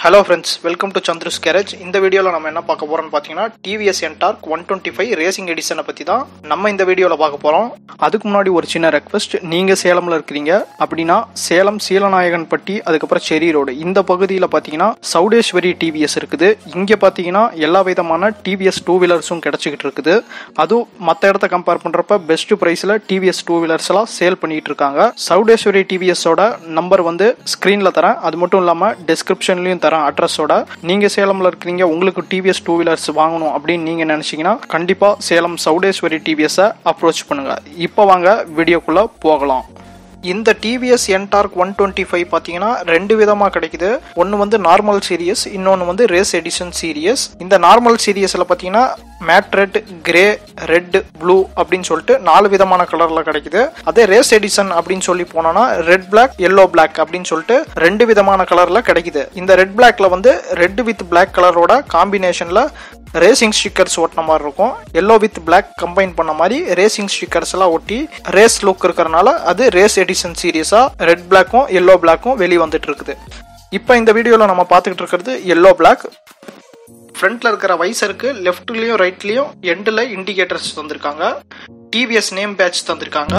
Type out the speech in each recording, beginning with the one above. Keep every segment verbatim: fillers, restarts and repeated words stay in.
Hello friends, welcome to Chandru's Garage. இந்த வீடியோல நம்ம என்ன பார்க்க போறோம்னு பாத்தீங்கன்னா T V S Ntorq one twenty-five racing எடிஷனை பத்தி தான் நம்ம இந்த வீடியோல பார்க்க போறோம். அதுக்கு முன்னாடி ஒரு சின்ன ரெக்வெஸ்ட், நீங்க சேலம்ல இருக்கீங்க அப்படினா சேலம் சீலநாயகன்பட்டி அதுக்கப்புறம் செரி ரோடு இந்த பகுதியில பாத்தீங்கன்னா சௌடேஸ்வரி T V S இருக்குது. இங்க பாத்தீங்கன்னா எல்லா விதமான T V S டூ வீலர்ஸும் கிடைச்சிட்டு இருக்குது. அது மத்த இடத்தை கம்பேர் பண்றப்ப பெஸ்ட் பிரைஸ்ல T V S two wheelers எல்லாம் சேல் பண்ணிட்டு இருக்காங்க. சௌடேஸ்வரி T V S ஓட நம்பர் வந்து ஸ்கிரீன்ல தரேன். அது மட்டும் இல்லாம டிஸ்கிரிப்ஷன்லயும் தரேன் அட்ரஸோட. நீங்க சேலம்ல இருக்கீங்க, உங்களுக்கு T V S two wheelers வாங்கணும் அப்படின்னு நீங்க நினைச்சீங்கன்னா கண்டிப்பா Salem Chowdeshwari T V S approach பண்ணுங்க. இப்போ வாங்க வீடியோக்குள்ள போகலாம். இந்த T V S Ntorq one twenty-five பாத்தீங்கன்னா ரெண்டு விதமா கிடைக்குது. ஒன்னு வந்து நார்மல் சீரியஸ், இன்னொன்னு வந்து ரேஸ் எடிஷன் சீரியஸ். இந்த நார்மல் சீரியஸ்ல பாத்தீங்கன்னா matte red, grey, red, blue அப்படின்னு சொல்லிட்டு நாலு விதமான கலர்ல கிடைக்குது. அதே ரேஸ் எடிஷன் அப்படின்னு சொல்லி போனோம்னா ரெட் பிளாக், எல்லோ பிளாக் அப்படின்னு சொல்லிட்டு ரெண்டு விதமான கலர்ல கிடைக்குது. இந்த ரெட் பிளாக்ல வந்து ரெட் வித் பிளாக் கலரோட காம்பினேஷன்ல ரேசிங் ஸ்டிக்கர்ஸ் ஒட்டின மாதிரி இருக்கும். எல்லோ வித் பிளாக் கம்பைன் பண்ண மாதிரி ரேசிங் ஸ்டிக்கர்ஸ் எல்லாம் ஒட்டி ரேஸ் லுக் இருக்கிறனால அது ரேஸ் எடிஷன் சீரியஸா ரெட் பிளாக்கும் எல்லோ பிளாக்கும் வெளியே வந்துட்டு இருக்குது. இப்போ இந்த வீடியோல நம்ம பார்த்துக்கிட்டு இருக்கிறது எல்லோ பிளாக். ஃப்ரண்ட்ல இருக்கிற வைசருக்கு லெஃப்ட்லயும் ரைட்லயும் எண்ட்ல இண்டிகேட்டர்ஸ் தந்திருக்காங்க. T V S name patch தந்திருக்காங்க.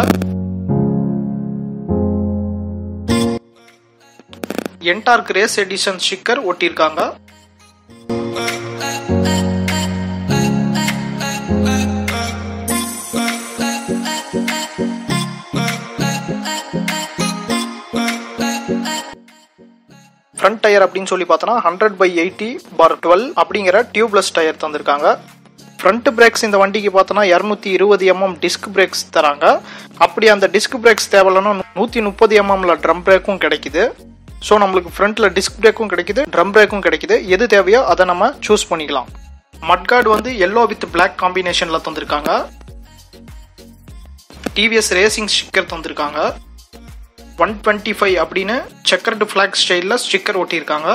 Ntorq ரேஸ் எடிஷன் ஸ்டிக்கர் ஒட்டியிருக்காங்க. ஃப்ரண்ட் டயர் அப்படின்னு சொல்லி பார்த்தோன்னா hundred by eighty for twelve அப்படிங்கிற டியூப்லெஸ் டயர் தந்திருக்காங்க. ஃப்ரண்ட் பிரேக்ஸ் இந்த வண்டிக்கு பார்த்தோன்னா இரநூத்தி இருபது எம்எம் டிஸ்க் பிரேக்ஸ் தராங்க. அப்படி அந்த டிஸ்க் பிரேக்ஸ் தேவையில்லைன்னா நூற்றி முப்பது எம்எம்ல ட்ரம் பிரேக்கும் கிடைக்குது. ஸோ நம்மளுக்கு ஃப்ரண்ட்ல டிஸ்க் பிரேக்கும் கிடைக்குது, ட்ரம் பிரேக்கும் கிடைக்குது. எது தேவையோ அதை நம்ம சூஸ் பண்ணிக்கலாம். மட்கார்டு வந்து எல்லோ வித் பிளாக் காம்பினேஷன்ல தந்திருக்காங்க. T V S racing sticker தந்திருக்காங்க. one twenty-five அப்படின்னு செக்கர்டு ஃபிளாக் ஸ்டைல்ல ஸ்டிக்கர் ஒட்டியிருக்காங்க.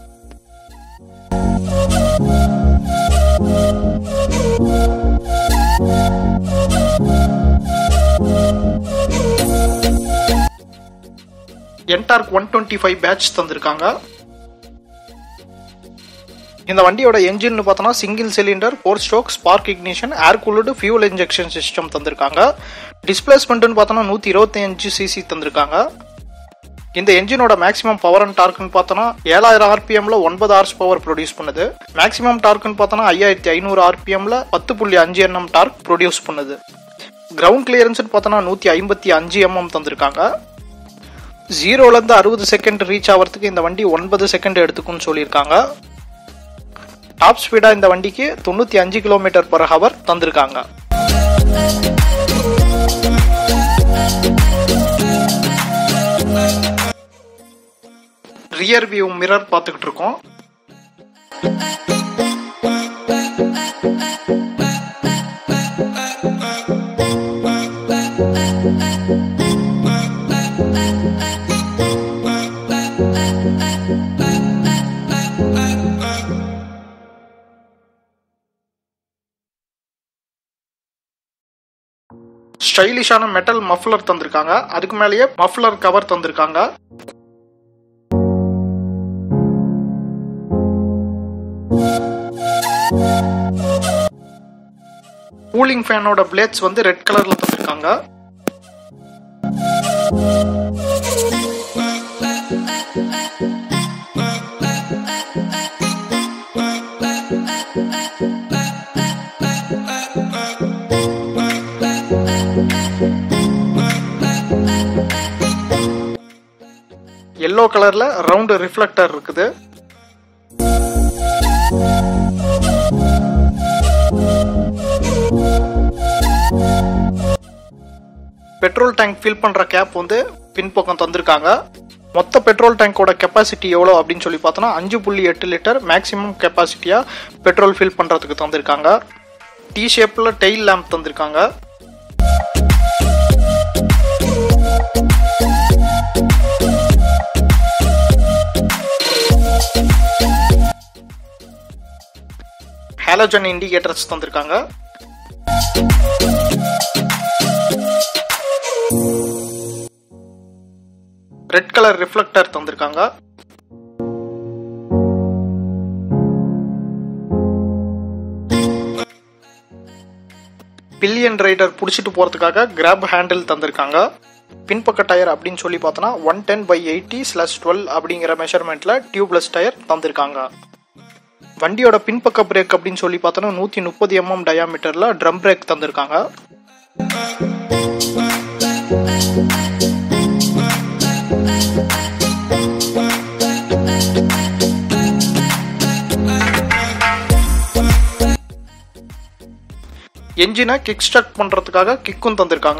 Ntorq one twenty-five பேட்ச் தந்திருக்காங்க. இந்த வண்டியோட என்ஜின் பார்த்தோன்னா single cylinder four stroke spark ignition air cooled fuel injection system தந்திருக்காங்க. டிஸ்பிளேஸ்மெண்ட்னு பார்த்தோன்னா நூற்றி இருபத்தி அஞ்சு சிசி தந்திருக்காங்க. இந்த என்ஜினோட மேக்ஸிமம் பவர் அண்ட் டார்க்னு பார்த்தோன்னா ஏழாயிரம் ஆர்பிஎம்ல ஒன்பது ஹார்ஸ் பவர் ப்ரொடியூஸ் பண்ணுது. மேக்ஸிமம் டார்க்னு பார்த்தோன்னா ஐயாயிரத்தி ஐநூறு ஆர்பிஎம்ல பத்து புள்ளி அஞ்சு என்எம் டார்க் ப்ரொடியூஸ் பண்ணுது. கிரவுண்ட் கிளியரன்ஸ் பார்த்தோன்னா நூற்றி ஐம்பத்தி அஞ்சு எம்எம் தந்திருக்காங்க. ஜீரோலேருந்து அறுபது செகண்ட் ரீச் ஆகிறதுக்கு இந்த வண்டி ஒன்பது செகண்ட் எடுத்துக்குன்னு சொல்லியிருக்காங்க. டாப் ஸ்பீடா இந்த வண்டிக்கு தொண்ணூத்தி அஞ்சு கிலோமீட்டர் பர் ஹவர் தந்திருக்காங்க. ரியர் வியூ மிரர் பார்த்துக்கிட்டு இருக்கோம். ஸ்டைலிஷான மெட்டல் மஃப்ளர் தந்திருக்காங்க. அதுக்கு மேலேயே மஃப்ளர் கவர் தந்திருக்காங்க. கூலிங் ஃபேனோட பிளேட்ஸ் வந்து ரெட் கலர்ல தந்திருக்காங்க. எல்லோ கலர்ல ரவுண்ட் ரிஃப்ளெக்டர் இருக்குது. பெட்ரோல் டேங்க் ஃபில் பண்ற கேப் வந்து பின்பக்கம் தந்திருக்காங்க. மொத்த பெட்ரோல் டேங்கோட கெப்பாசிட்டி எவ்வளோ அப்படின்னு சொல்லி பார்த்தோன்னா அஞ்சு புள்ளி எட்டு லிட்டர் மேக்ஸிமம் கெப்பாசிட்டியா பெட்ரோல் ஃபில் பண்றதுக்கு தந்திருக்காங்க. டி ஷேப்ல டெயில் லேம்ப் தந்திருக்காங்க. ஹாலோஜன் இண்டிகேட்டர்ஸ் தந்திருக்காங்க. ரெட் கலர் ரிஃப்ளெக்டர் தந்திருக்காங்க. பில்லியன் ரைடர் பிடிச்சிட்டு போகிறதுக்காக கிராப் ஹேண்டில் தந்திருக்காங்க. பின்பக்க டயர் அப்படின்னு சொல்லி பார்த்தோன்னா one ten by eighty slash twelve அப்படிங்கிற மெஷர்மெண்ட்டில் டியூப்லெஸ் டயர் தந்திருக்காங்க. வண்டியோட பின்பக்க பிரேக் அப்படின்னு சொல்லி பார்த்தோன்னா நூற்றி முப்பது எம்எம் டயாமீட்டரில் ட்ரம் பிரேக் தந்திருக்காங்க. என்ஜினை கிக் ஸ்டார்ட் பண்ணுறதுக்காக கிக்கும் தந்திருக்காங்க.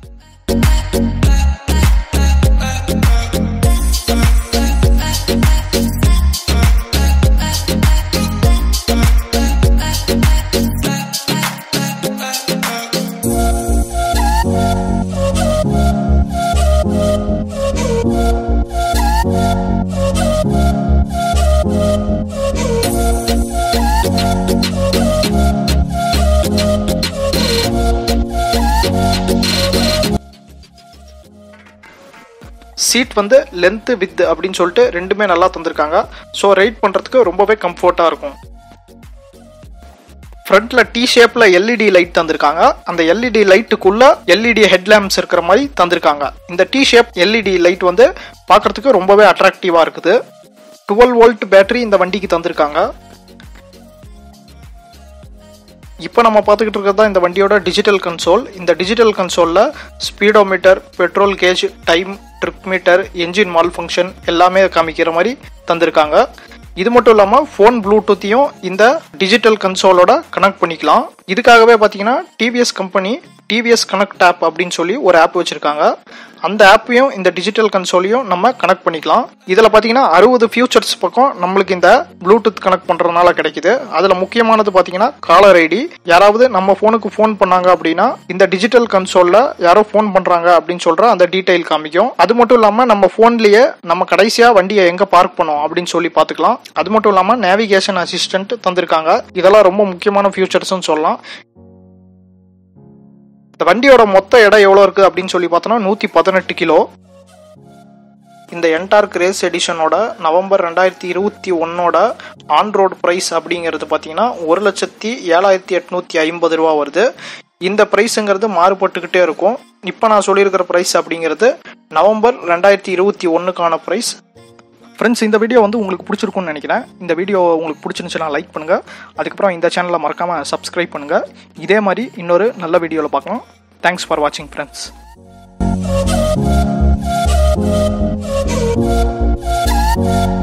சீட் வந்து லென்த்து வித் அப்படின்னு சொல்லிட்டு ரெண்டுமே நல்லா தந்திருக்காங்க. ஸோ ரைட் பண்ணுறதுக்கு ரொம்பவே கம்ஃபர்ட்டாக இருக்கும். ஃப்ரண்ட்டில் டி ஷேப்பில் எல்இடி லைட் தந்திருக்காங்க. அந்த எல்இடி லைட்டுக்குள்ளே எல்இடி ஹெட்லாம்ப்ஸ் இருக்கிற மாதிரி தந்திருக்காங்க. இந்த டி ஷேப் எல்இடி லைட் வந்து பார்க்குறதுக்கு ரொம்பவே அட்ராக்டிவாக இருக்குது. டுவெல் வோல்ட் பேட்டரி இந்த வண்டிக்கு தந்திருக்காங்க. இப்போ நம்ம பார்த்துக்கிட்டு இருக்கிறது தான் இந்த வண்டியோட டிஜிட்டல் கன்சோல். இந்த டிஜிட்டல் கன்சோலில் speedometer, petrol gauge, time, trip meter, engine malfunction எல்லாமே காமிக்கிற மாதிரி தந்திருக்காங்க. இது மட்டும் இல்லாமல் ஃபோன் ப்ளூடூத்தையும் இந்த டிஜிட்டல் கன்சோலோட கனெக்ட் பண்ணிக்கலாம். இதுக்காகவே பார்த்தீங்கன்னா TVS company TVS connect app அப்படின்னு சொல்லி ஒரு ஆப் வச்சுருக்காங்க. அந்த ஆப்பையும் இந்த டிஜிட்டல் கன்சோலையும் நம்ம கனெக்ட் பண்ணிக்கலாம். இதில் பார்த்தீங்கன்னா அறுபது ஃபியூச்சர்ஸ் பக்கம் நம்மளுக்கு இந்த ப்ளூடூத் கனெக்ட் பண்ணுறதுனால கிடைக்குது. அதில் முக்கியமானது பார்த்தீங்கன்னா காலர் ஐடி. யாராவது நம்ம ஃபோனுக்கு ஃபோன் பண்ணாங்க அப்படின்னா இந்த டிஜிட்டல் கன்சோலில் யாரோ ஃபோன் பண்ணுறாங்க அப்படின்னு சொல்கிற அந்த டீட்டெயில் காமிக்கும். அது மட்டும் இல்லாமல் நம்ம ஃபோன்லேயே நம்ம கடைசியாக வண்டியை எங்கே பார்க் பண்ணோம் அப்படின்னு சொல்லி பார்த்துக்கலாம். அது மட்டும் இல்லாமல் நேவிகேஷன் அசிஸ்டன்ட் தந்திருக்காங்க. இதெல்லாம் ரொம்ப முக்கியமான ஃபியூச்சர்ஸ்ன்னு சொல்லலாம். இந்த வண்டியோட மொத்த எடை எவ்வளோ இருக்குது அப்படின்னு சொல்லி பார்த்தோன்னா நூற்றி பதினெட்டு கிலோ. இந்த என்டார்க் ரேஸ் எடிஷனோட நவம்பர் ரெண்டாயிரத்தி இருபத்தி ஒன்னோட ஆன் ரோடு ப்ரைஸ் அப்படிங்கிறது பார்த்தீங்கன்னா ஒரு லட்சத்தி ஏழாயிரத்தி எட்நூற்றி ஐம்பது ரூபா வருது. இந்த ப்ரைஸுங்கிறது மாறுபட்டுக்கிட்டே இருக்கும். இப்போ நான் சொல்லியிருக்கிற ப்ரைஸ் அப்படிங்கிறது நவம்பர் ரெண்டாயிரத்தி இருபத்தி ஒன்றுக்கான ப்ரைஸ். ஃப்ரெண்ட்ஸ், இந்த வீடியோ வந்து உங்களுக்கு பிடிச்சிருக்கும்னு நினைக்கிறேன். இந்த வீடியோ உங்களுக்கு பிடிச்சிருந்துச்சுன்னா லைக் பண்ணுங்கள். அதுக்கப்புறம் இந்த சேனலை மறக்காமல் சப்ஸ்கிரைப் பண்ணுங்கள். இதே மாதிரி இன்னொரு நல்ல வீடியோவில் பார்க்கலாம். தேங்க்ஸ் ஃபார் வாட்சிங் ஃப்ரெண்ட்ஸ்.